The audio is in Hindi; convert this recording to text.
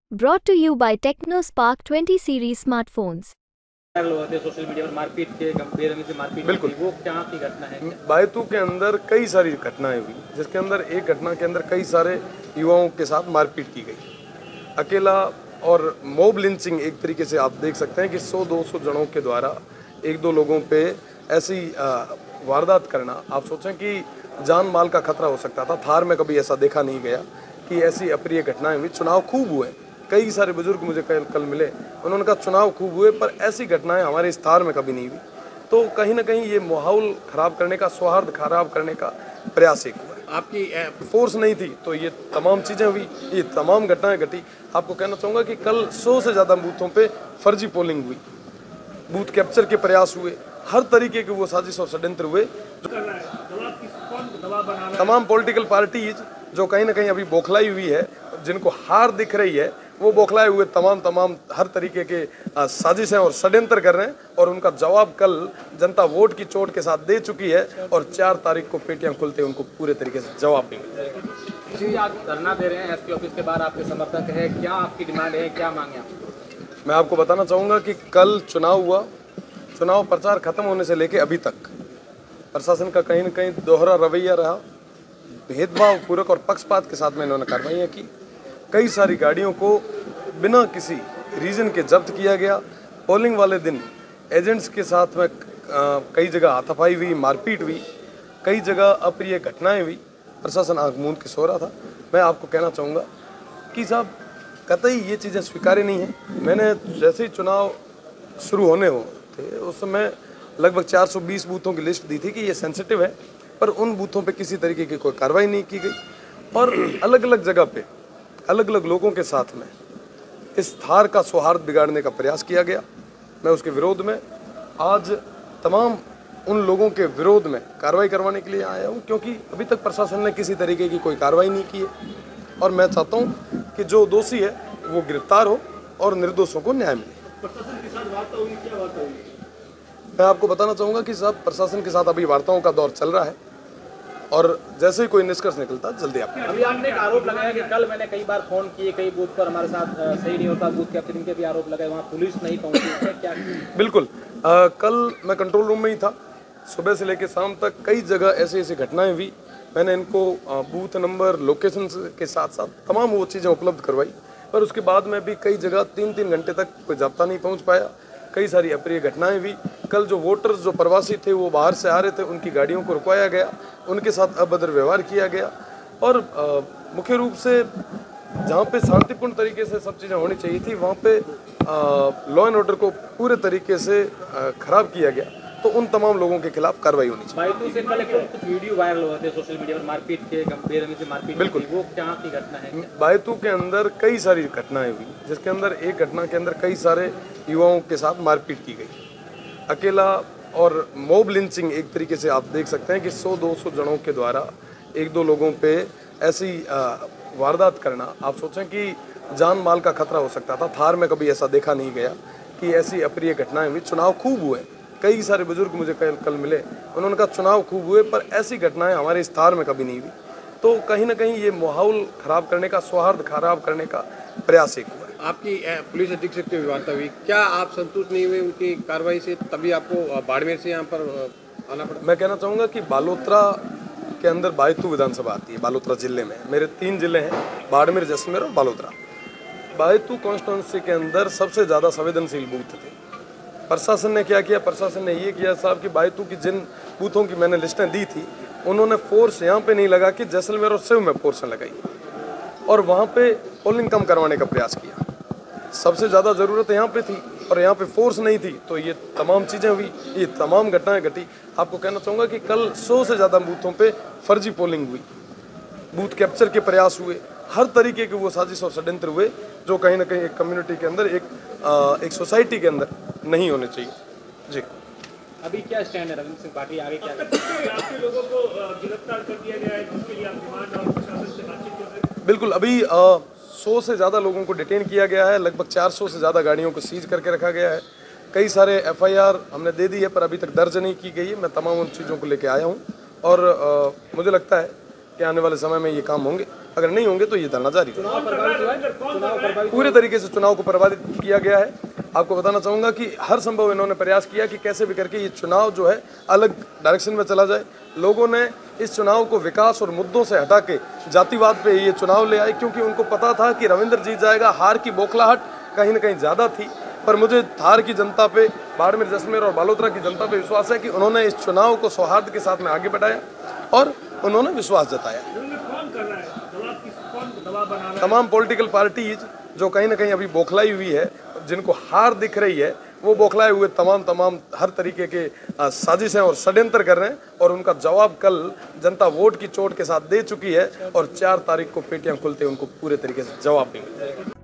Brought to you by TechnoSpark 20 series smartphones. Social media पर मारपीट के बेरहमी से मारपीट बिल्कुल वो क्या की घटना है? बायतू के अंदर कई सारी घटनाएं हुई, जिसके अंदर एक घटना के अंदर कई सारे युवाओं के साथ मारपीट की गई। अकेला और मॉब लिंचिंग एक तरीके से आप देख सकते हैं कि 100-200 जनों के द्वारा एक दो लोगों पे ऐसी वारदात करना, आप सोचें कि जान माल का खतरा हो सकता था। थार में कभी ऐसा देखा नहीं गया कि ऐसी अप्रिय घटनाएं हुई। चुनाव खूब हुए, कई सारे बुजुर्ग मुझे कल मिले, उन्होंने कहा चुनाव खूब हुए पर ऐसी घटनाएं हमारे इस थार में कभी नहीं हुई। तो कहीं ना कहीं ये माहौल खराब करने का, सौहार्द खराब करने का प्रयास एक हुआ है। आपकी फोर्स नहीं थी तो ये तमाम चीज़ें हुई, ये तमाम घटनाएं घटी। आपको कहना चाहूँगा कि कल 100 से ज़्यादा बूथों पे फर्जी पोलिंग हुई, बूथ कैप्चर के प्रयास हुए, हर तरीके के वो साजिश और षड्यंत्र हुए। तमाम पॉलिटिकल पार्टीज जो कहीं ना कहीं अभी बौखलाई हुई है, जिनको हार दिख रही है, वो बौखलाए हुए तमाम हर तरीके के साजिशें और षड्यंत्र कर रहे हैं। और उनका जवाब कल जनता वोट की चोट के साथ दे चुकी है और 4 तारीख को पेटियां खुलते उनको पूरे तरीके से जवाब भी मिल जाएगा। आप धरना दे रहे हैं एसपी ऑफिस के बाहर, आपके समर्थक है, क्या आपकी डिमांड है, क्या मांगे आप? मैं आपको बताना चाहूँगा कि कल चुनाव हुआ, चुनाव प्रचार खत्म होने से लेके अभी तक प्रशासन का कहीं ना कहीं दोहरा रवैया रहा। भेदभाव पूर्वक और पक्षपात के साथ में इन्होंने कार्रवाइयाँ की। कई सारी गाड़ियों को बिना किसी रीज़न के जब्त किया गया। पोलिंग वाले दिन एजेंट्स के साथ में कई जगह हाथापाई हुई, मारपीट हुई, कई जगह अप्रिय घटनाएं हुई। प्रशासन आंख मूंद के सो रहा था। मैं आपको कहना चाहूँगा कि साहब कतई ये चीज़ें स्वीकार्य नहीं हैं। मैंने जैसे ही चुनाव शुरू होने हो थे उस समय लगभग 420 बूथों की लिस्ट दी थी कि ये सेंसिटिव है, पर उन बूथों पे किसी तरीके की कोई कार्रवाई नहीं की गई और अलग अलग जगह पे अलग अलग लोगों के साथ में इस थार का सौहार्द बिगाड़ने का प्रयास किया गया। मैं उसके विरोध में आज तमाम उन लोगों के विरोध में कार्रवाई करवाने के लिए आया हूँ, क्योंकि अभी तक प्रशासन ने किसी तरीके की कोई कार्रवाई नहीं की है और मैं चाहता हूँ कि जो दोषी है वो गिरफ्तार हो और निर्दोषों को न्याय मिले। प्रशासन के साथ वार्ता हुई, क्या वार्ता हुई? मैं आपको बताना चाहूँगा कि साहब प्रशासन के साथ अभी वार्ताओं का दौर चल रहा है और जैसे ही कोई निष्कर्ष निकलता जल्दी आप। अभी आपने एक आरोप लगाया कि कल मैंने कई बार फोन किए, कई बूथ पर हमारे साथ सही नहीं होता, बूथ कैप्चरिंग के भी आरोप लगाए, वहाँ पुलिस नहीं पहुंची, क्या? बिल्कुल, कल मैं कंट्रोल रूम में ही था। सुबह से लेकर शाम तक कई जगह ऐसी ऐसी घटनाएं हुई। मैंने इनको बूथ नंबर, लोकेशन के साथ साथ तमाम वो चीज़ें उपलब्ध करवाई, पर उसके बाद में भी कई जगह 3-3 घंटे तक कोई जाब्ता नहीं पहुँच पाया। कई सारी अप्रिय घटनाएं हुई। कल जो वोटर्स, जो प्रवासी थे, वो बाहर से आ रहे थे, उनकी गाड़ियों को रुकवाया गया, उनके साथ अभद्र व्यवहार किया गया और मुख्य रूप से जहाँ पे शांतिपूर्ण तरीके से सब चीज़ें होनी चाहिए थी वहाँ पे लॉ एंड ऑर्डर को पूरे तरीके से खराब किया गया। तो उन तमाम लोगों के खिलाफ कार्रवाई होनी चाहिए। बायतू से कल कुछ वीडियो वायरल हुए थे सोशल मीडिया पर, मारपीट के, बेरहमी से मारपीट। बिल्कुल, वो क्या की घटना है? बायतू के अंदर कई सारी घटनाएं हुई, जिसके अंदर एक घटना के अंदर कई सारे युवाओं के साथ मारपीट की गई। अकेला और मॉब लिंचिंग एक तरीके से आप देख सकते हैं कि 100-200 जनों के द्वारा एक दो लोगों पे ऐसी वारदात करना, आप सोचें कि जान माल का खतरा हो सकता था। थार में कभी ऐसा देखा नहीं गया कि ऐसी अप्रिय घटनाएं हुई। चुनाव खूब हुए, कई सारे बुजुर्ग मुझे कल मिले, उन्होंने कहा चुनाव खूब हुए पर ऐसी घटनाएं हमारे इस थार में कभी नहीं हुई। तो कहीं ना कहीं ये माहौल खराब करने का, सौहार्द खराब करने का प्रयास एक हुआ है। आपकी पुलिस अधीक्षक की वार्ता हुई, क्या आप संतुष्ट नहीं हुए उनकी कार्रवाई से, तभी आपको बाड़मेर से यहाँ पर आना पड़ा? मैं कहना चाहूँगा कि बालोतरा के अंदर बायतू विधानसभा आती है। बालोतरा जिले में मेरे 3 जिले हैं, बाड़मेर, जैसलमेर और बालोतरा। बायतू कॉन्स्टिट्यूंसी के अंदर सबसे ज़्यादा संवेदनशील बूथ थे। प्रशासन ने क्या किया? प्रशासन ने ये किया साहब कि बायतू की जिन बूथों की मैंने लिस्टें दी थी, उन्होंने फोर्स यहाँ पे नहीं लगा कि जैसलमेर और सिव में फोर्स लगाई और वहाँ पे पोलिंग कम करवाने का प्रयास किया। सबसे ज़्यादा ज़रूरत यहाँ पे थी और यहाँ पे फोर्स नहीं थी, तो ये तमाम चीज़ें हुई, ये तमाम घटनाएं घटी। आपको कहना चाहूँगा कि कल 100 से ज़्यादा बूथों पे फर्जी पोलिंग हुई, बूथ कैप्चर के प्रयास हुए, हर तरीके के वो साजिश और षड्यंत्र हुए जो कहीं ना कहीं एक कम्युनिटी के अंदर, एक सोसाइटी के अंदर नहीं होने चाहिए। जी, अभी क्या स्टैंड है रविंद्र सिंह पाटिल, आगे क्या करते हैं? आपके लोगों को गिरफ्तार कर दिया गया है, जिसके लिए आप डिमांड और प्रशासन से बातचीत कर रहे हैं? बिल्कुल, अभी 100 से ज़्यादा लोगों को डिटेन किया गया है, लगभग 400 से ज़्यादा गाड़ियों को सीज करके रखा गया है। कई सारे एफआईआर हमने दे दी है पर अभी तक दर्ज नहीं की गई है। मैं तमाम उन चीज़ों को लेके आया हूँ और मुझे लगता है कि आने वाले समय में ये काम होंगे। अगर नहीं होंगे तो ये धरना जारी रहेगा। चुनाव प्रभावित हुआ है? चुनाव प्रभावित पूरे तरीके से चुनाव को प्रभावित किया गया है। आपको बताना चाहूँगा कि हर संभव इन्होंने प्रयास किया कि कैसे भी करके ये चुनाव जो है अलग डायरेक्शन में चला जाए। लोगों ने इस चुनाव को विकास और मुद्दों से हटा के जातिवाद पे ये चुनाव ले आए, क्योंकि उनको पता था कि रविंद्र जीत जाएगा। हार की बौखलाहट कहीं न कहीं ज़्यादा थी, पर मुझे थार की जनता पे, बाड़मेर, जैसलमेर और बालोतरा की जनता पे विश्वास है कि उन्होंने इस चुनाव को सौहार्द के साथ में आगे बढ़ाया और उन्होंने विश्वास जताया। कौन कर रहा है दबाव, कौन दबाव बना रहा है? तमाम पॉलिटिकल पार्टीज जो कहीं ना कहीं अभी बौखलाई हुई है, जिनको हार दिख रही है, वो बौखलाए हुए तमाम हर तरीके के साजिशें और षड्यंत्र कर रहे हैं और उनका जवाब कल जनता वोट की चोट के साथ दे चुकी है और 4 तारीख को पेटियां खुलते उनको पूरे तरीके से जवाब भी मिलेगा।